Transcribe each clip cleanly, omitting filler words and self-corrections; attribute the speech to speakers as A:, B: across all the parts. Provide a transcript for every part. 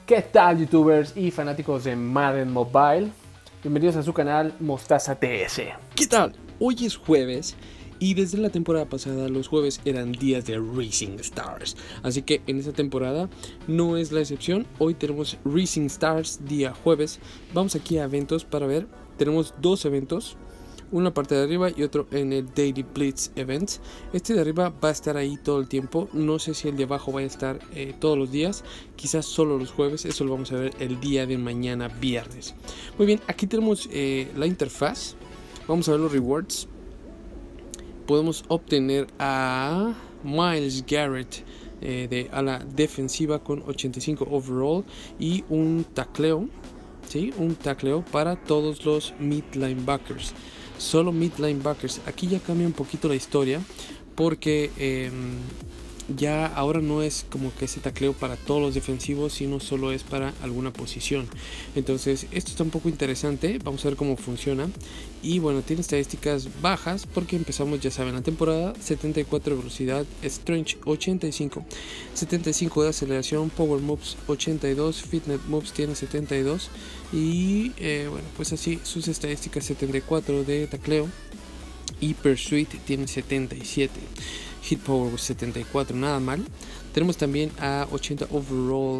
A: ¿Qué tal, youtubers y fanáticos de Madden Mobile? Bienvenidos a su canal Mostaza TS.
B: ¿Qué tal? Hoy es jueves y desde la temporada pasada los jueves eran días de Rising Stars. Así que en esta temporada no es la excepción. Hoy tenemos Rising Stars día jueves. Vamos aquí a eventos para ver. Tenemos dos eventos. Una parte de arriba y otro en el Daily Blitz Events. Este de arriba va a estar ahí todo el tiempo. No sé si el de abajo va a estar todos los días. Quizás solo los jueves. Eso lo vamos a ver el día de mañana viernes. Muy bien, aquí tenemos la interfaz. Vamos a ver los rewards. Podemos obtener a Myles Garrett de ala defensiva con 85 overall y un tacleo. ¿Sí? Un tacleo para todos los mid linebackers. Solo mid linebackers. Aquí ya cambia un poquito la historia porque ya ahora no es como que ese tacleo para todos los defensivos, sino solo es para alguna posición. Entonces esto está un poco interesante. Vamos a ver cómo funciona. Y bueno, tiene estadísticas bajas porque empezamos, ya saben, la temporada. 74 de velocidad, Strength 85, 75 de aceleración, Power Moves 82, Fitness Moves tiene 72 y bueno, pues así sus estadísticas. 74 de tacleo y Pursuit tiene 77. Hit Power 74, nada mal. Tenemos también a 80 overall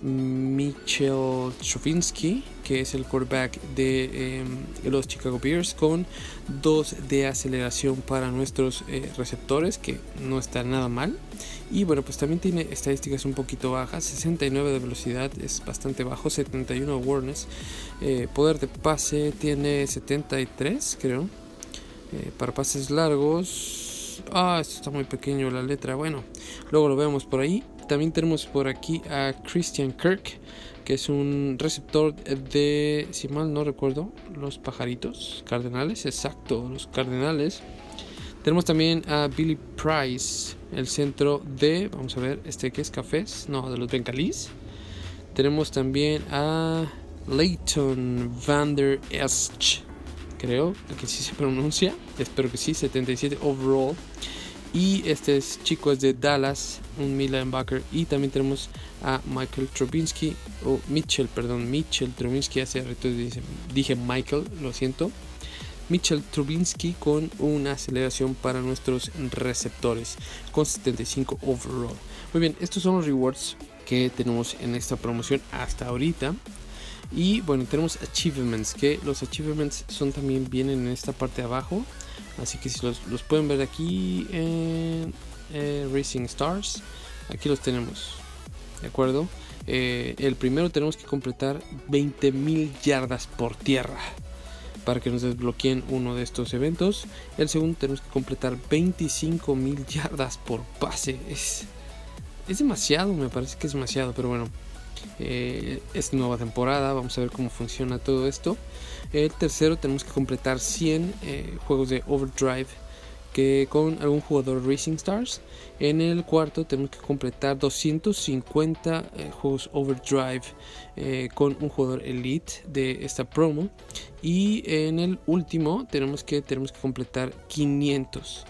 B: Mitchell Trubisky, que es el quarterback de los Chicago Bears, con 2 de aceleración para nuestros receptores, que no está nada mal. Y bueno, pues también tiene estadísticas un poquito bajas. 69 de velocidad es bastante bajo. 71 awareness. Poder de pase tiene 73, creo. Para pases largos, esto está muy pequeño la letra. Bueno, luego lo vemos por ahí. También tenemos por aquí a Christian Kirk, que es un receptor de, si mal no recuerdo, los pajaritos Cardenales. Exacto, los Cardenales. Tenemos también a Billy Price, el centro de, vamos a ver, que es Cafés, no, de los Bengalíes. Tenemos también a Leighton Vander Esch, creo que sí se pronuncia, espero que sí. 77 overall. Y este chico es de Dallas, un mid linebacker. Y también tenemos a Mitchell Trubisky, Mitchell Trubisky. Hace rato dije Michael, lo siento. Mitchell Trubisky con una aceleración para nuestros receptores con 75 overall. Muy bien, estos son los rewards que tenemos en esta promoción hasta ahorita. Y bueno, tenemos achievements, que los achievements también vienen en esta parte de abajo. Así que si los pueden ver aquí en Racing Stars, aquí los tenemos, ¿de acuerdo? El primero tenemos que completar 20.000 yardas por tierra para que nos desbloqueen uno de estos eventos. El segundo tenemos que completar 25.000 yardas por pase. Es demasiado, me parece que es demasiado, pero bueno. Es nueva temporada, vamos a ver cómo funciona todo esto. El tercero tenemos que completar 100 juegos de Overdrive que con algún jugador Racing Stars. En el cuarto tenemos que completar 250 juegos Overdrive con un jugador Elite de esta promo. Y en el último tenemos que completar 500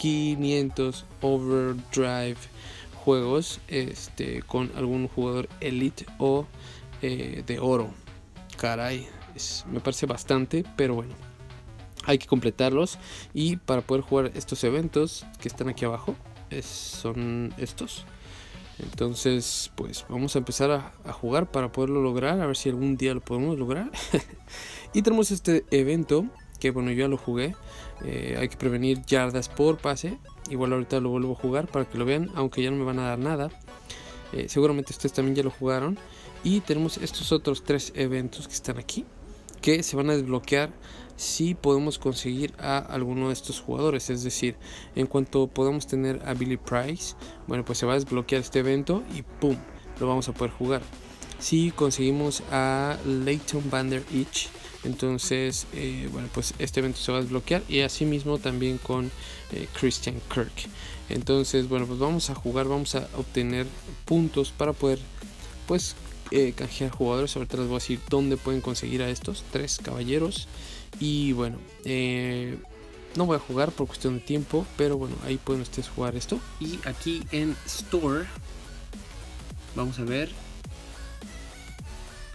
B: Overdrive juegos con algún jugador Elite o de oro. Caray, me parece bastante, pero bueno, hay que completarlos. Y para poder jugar estos eventos que están aquí abajo, son estos. Entonces pues vamos a empezar a jugar para poderlo lograr, a ver si algún día lo podemos lograr. Y tenemos este evento que bueno, yo ya lo jugué. Hay que prevenir yardas por pase. Igual ahorita lo vuelvo a jugar para que lo vean, aunque ya no me van a dar nada. Seguramente ustedes también ya lo jugaron. Y tenemos estos otros 3 eventos que están aquí, que se van a desbloquear si podemos conseguir a alguno de estos jugadores. Es decir, en cuanto podamos tener a Billy Price, bueno, pues se va a desbloquear este evento y ¡pum!, lo vamos a poder jugar. Si conseguimos a Leighton Vander Esch, entonces bueno, pues este evento se va a desbloquear. Y así mismo también con Christian Kirk. Entonces bueno, pues vamos a jugar, vamos a obtener puntos para poder pues canjear jugadores. Ahorita les voy a decir dónde pueden conseguir a estos 3 caballeros. Y bueno, no voy a jugar por cuestión de tiempo, pero bueno, ahí pueden ustedes jugar esto. Y aquí en Store vamos a ver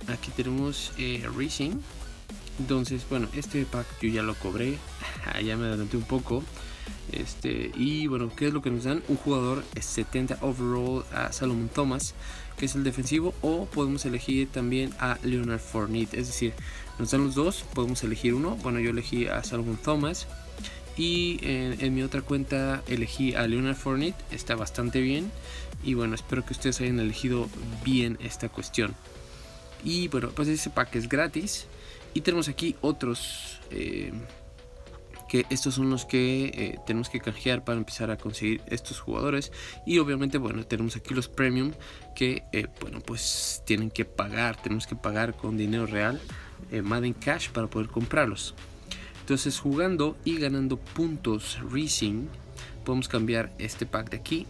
B: aquí tenemos Racing. Entonces, bueno, este pack yo ya lo cobré, ya me adelanté un poco. Y bueno, ¿qué es lo que nos dan? Un jugador 70 overall a Solomon Thomas, que es el defensivo, o podemos elegir también a Leonard Fournette, es decir, nos dan los dos, podemos elegir uno. Bueno, yo elegí a Solomon Thomas y en mi otra cuenta elegí a Leonard Fournette, está bastante bien. Y bueno, espero que ustedes hayan elegido bien esta cuestión. Y bueno, pues ese pack es gratis. Y tenemos aquí otros que estos son los que tenemos que canjear para empezar a conseguir estos jugadores. Y obviamente, bueno, tenemos aquí los premium que bueno, pues tienen que pagar, tenemos que pagar con dinero real, Madden Cash, para poder comprarlos. Entonces, jugando y ganando puntos Racing, podemos cambiar este pack de aquí,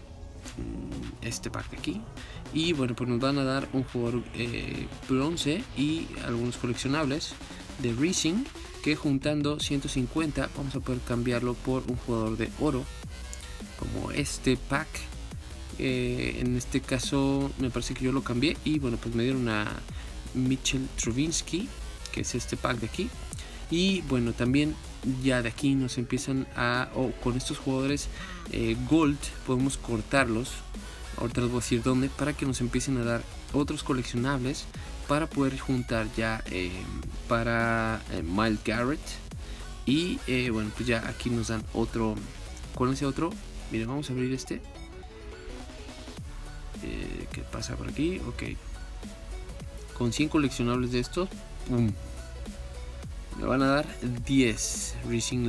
B: y bueno, pues nos van a dar un jugador bronce y algunos coleccionables de Racing, que juntando 150 vamos a poder cambiarlo por un jugador de oro, como este pack. En este caso me parece que yo lo cambié y bueno, pues me dieron a Mitchell Trubisky, que es este pack de aquí. Y bueno, también ya de aquí nos empiezan con estos jugadores Gold podemos cortarlos. Ahorita les voy a decir dónde, para que nos empiecen a dar otros coleccionables para poder juntar ya para Myles Garrett. Y bueno, pues ya aquí nos dan otro. Con ese otro, miren, vamos a abrir este. ¿Qué pasa por aquí? Ok, con 100 coleccionables de estos, ¡pum!, me van a dar 10 Racing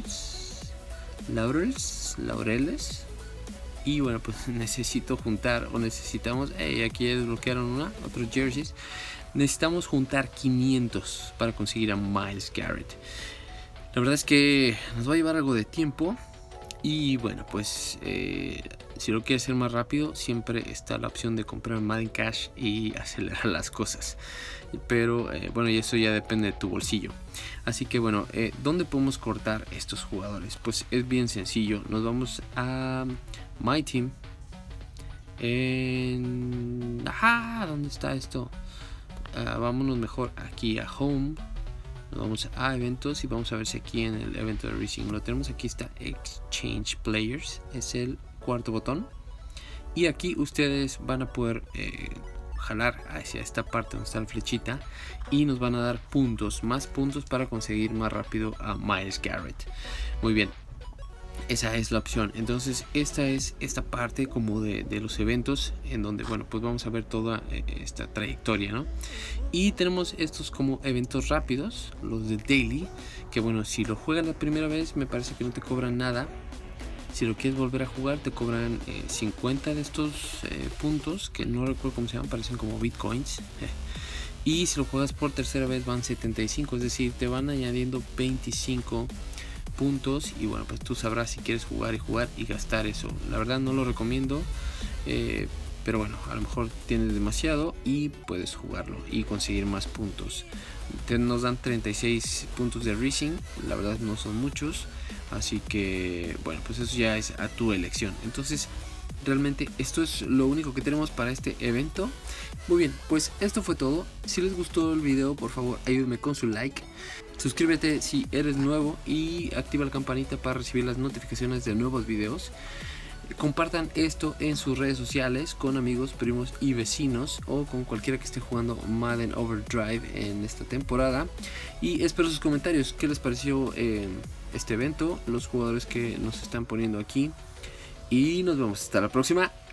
B: Laureles. Y bueno, pues necesito juntar, o necesitamos, aquí ya desbloquearon otros jerseys. Necesitamos juntar 500 para conseguir a Myles Garrett. La verdad es que nos va a llevar algo de tiempo. Y bueno, pues si lo quieres hacer más rápido, siempre está la opción de comprar Madden Cash y acelerar las cosas. Pero bueno, y eso ya depende de tu bolsillo. Así que bueno, ¿dónde podemos cortar estos jugadores? Pues es bien sencillo. Nos vamos a My Team. ¿Dónde está esto? Vámonos mejor aquí a Home. Nos vamos a eventos y vamos a ver si aquí en el evento de Racing lo tenemos. Aquí está Exchange Players, es el cuarto botón. Y aquí ustedes van a poder jalar hacia esta parte donde está la flechita y nos van a dar puntos, más puntos para conseguir más rápido a Myles Garrett. Muy bien, esa es la opción. Entonces esta es esta parte como de los eventos, en donde bueno, pues vamos a ver toda esta trayectoria, ¿no? Y tenemos estos como eventos rápidos, los de Daily, que bueno, si lo juegas la primera vez me parece que no te cobran nada. Si lo quieres volver a jugar te cobran 50 de estos puntos, que no recuerdo cómo se llaman, parecen como bitcoins. Y si lo juegas por tercera vez van 75, es decir, te van añadiendo 25 puntos. Y bueno, pues tú sabrás si quieres jugar y gastar eso. La verdad no lo recomiendo, pero bueno, a lo mejor tienes demasiado y puedes jugarlo y conseguir más puntos. Nos dan 36 puntos de Racing, la verdad no son muchos, así que bueno, pues eso ya es a tu elección. Entonces realmente esto es lo único que tenemos para este evento. Muy bien, pues esto fue todo. Si les gustó el video, por favor ayúdenme con su like, suscríbete si eres nuevo y activa la campanita para recibir las notificaciones de nuevos videos. Compartan esto en sus redes sociales con amigos, primos y vecinos, o con cualquiera que esté jugando Madden Overdrive en esta temporada. Y espero sus comentarios, qué les pareció este evento, los jugadores que nos están poniendo aquí. Y nos vemos hasta la próxima.